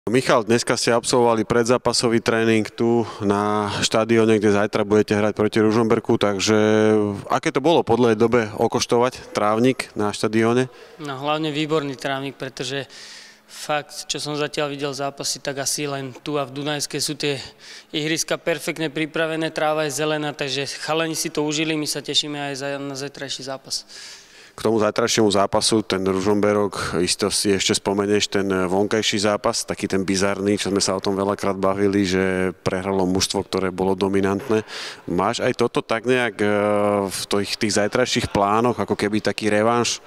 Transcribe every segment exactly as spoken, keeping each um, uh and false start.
Michal, dneska ste absolvovali predzápasový tréning tu na štadióne, kde zajtra budete hrať proti Ružomberku, takže aké to bolo po dlhej dobe okoštovať trávnik na štadióne? No hlavne výborný trávnik, pretože fakt, čo som zatiaľ videl zápasy, tak asi len tu a v Dunajskej sú tie ihriska perfektne pripravené, tráva je zelená, takže chalani si to užili, my sa tešíme aj na zajtrajší zápas. K tomu zajtrajšiemu zápasu, ten Ružomberok, isto si ešte spomenieš ten vonkajší zápas, taký ten bizarný, čo sme sa o tom veľakrát bavili, že prehralo mužstvo, ktoré bolo dominantné. Máš aj toto tak nejak v tých, tých zajtrajších plánoch, ako keby taký revanš?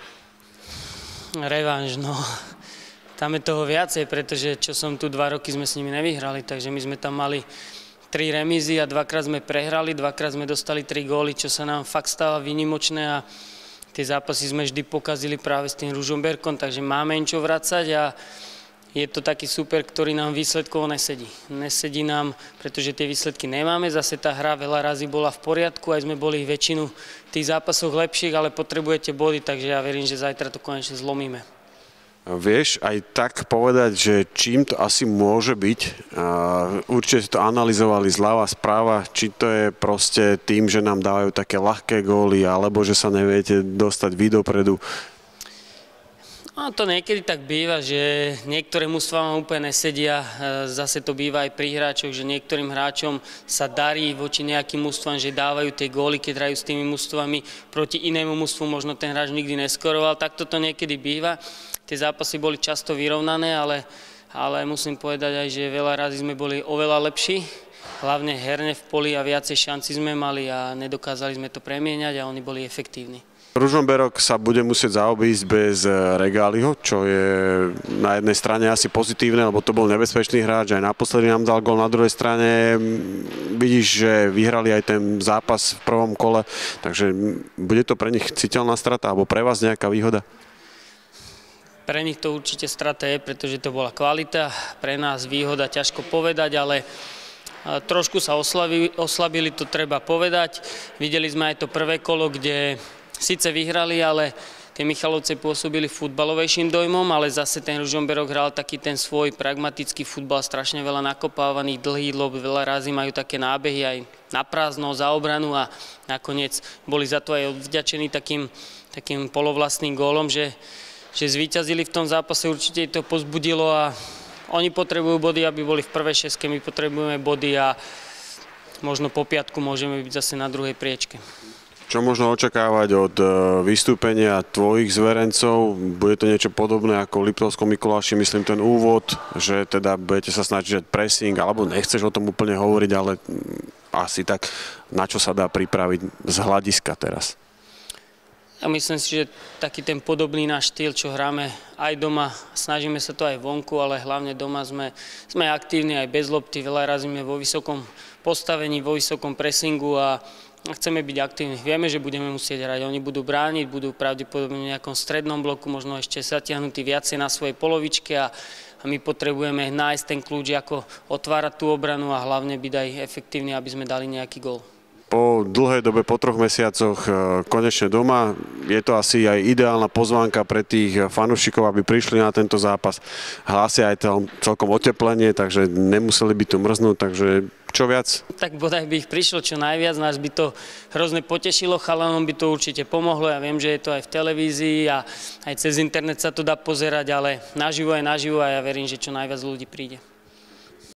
Revanš, no. Tam je toho viacej, pretože čo som tu dva roky sme s nimi nevyhrali, takže my sme tam mali tri remízy a dvakrát sme prehrali, dvakrát sme dostali tri góly, čo sa nám fakt stáva výnimočné a tie zápasy sme vždy pokazili práve s tým Ružomberkom, takže máme im čo vracať a je to taký super, ktorý nám výsledkovo nesedí. Nesedí nám, pretože tie výsledky nemáme, zase tá hra veľa razy bola v poriadku, aj sme boli väčšinu v tých zápasoch lepších, ale potrebujete body, takže ja verím, že zajtra to konečne zlomíme. Vieš aj tak povedať, že čím to asi môže byť? Určite ste to analyzovali zľava, správa, či to je proste tým, že nám dávajú také ľahké góly, alebo že sa neviete dostať vy dopredu? No, to niekedy tak býva, že niektoré mužstvá vám úplne nesedia. Zase to býva aj pri hráčoch, že niektorým hráčom sa darí voči nejakým mužstvám, že dávajú tie góly, keď hrajú s tými mužstvami proti inému mužstvu, možno ten hráč nikdy neskoroval, tak toto niekedy býva. Tie zápasy boli často vyrovnané, ale, ale musím povedať aj, že veľa razy sme boli oveľa lepší, hlavne herne v poli a viacej šanci sme mali a nedokázali sme to premieňať a oni boli efektívni. Ružomberok sa bude musieť zaobísť bez Regáliho, čo je na jednej strane asi pozitívne, lebo to bol nebezpečný hráč, aj naposledy nám dal gól, na druhej strane vidíš, že vyhrali aj ten zápas v prvom kole, takže bude to pre nich citeľná strata alebo pre vás nejaká výhoda? Pre nich to určite strata je, pretože to bola kvalita, pre nás výhoda ťažko povedať, ale trošku sa oslabili, oslabili, to treba povedať. Videli sme aj to prvé kolo, kde síce vyhrali, ale tie Michalovce pôsobili futbalovejším dojmom, ale zase ten Ružomberok hral taký ten svoj pragmatický futbal, strašne veľa nakopávaných, dlhý lob, veľa razy majú také nábehy aj na prázdno, za obranu a nakoniec boli za to aj odvďačení takým, takým polovlastným gólom, že že zvíťazili v tom zápase, určite to pozbudilo a oni potrebujú body, aby boli v prvej šeske, my potrebujeme body a možno po piatku môžeme byť zase na druhej priečke. Čo možno očakávať od vystúpenia tvojich zverencov? Bude to niečo podobné ako v Liptovskom Mikuláši, myslím ten úvod, že teda budete sa snažiť pressing, alebo nechceš o tom úplne hovoriť, ale asi tak, na čo sa dá pripraviť z hľadiska teraz? Ja myslím si, že taký ten podobný náš štýl, čo hráme aj doma, snažíme sa to aj vonku, ale hlavne doma sme, sme aktívni aj bez lopty, veľa razíme vo vysokom postavení, vo vysokom pressingu a chceme byť aktívni. Vieme, že budeme musieť hrať, oni budú brániť, budú pravdepodobne v nejakom strednom bloku, možno ešte zatiahnutí viacej na svojej polovičke a, a my potrebujeme nájsť ten kľúč, ako otvárať tú obranu a hlavne byť aj efektívni, aby sme dali nejaký gól. Po dlhej dobe, po troch mesiacoch konečne doma. Je to asi aj ideálna pozvánka pre tých fanúšikov, aby prišli na tento zápas. Hlásia aj to celkom oteplenie, takže nemuseli by tu mrznúť, takže čo viac? Tak bodaj by ich prišlo čo najviac, nás by to hrozne potešilo, chalanom by to určite pomohlo. Ja viem, že je to aj v televízii a aj cez internet sa to dá pozerať, ale naživo aj naživo a ja verím, že čo najviac ľudí príde.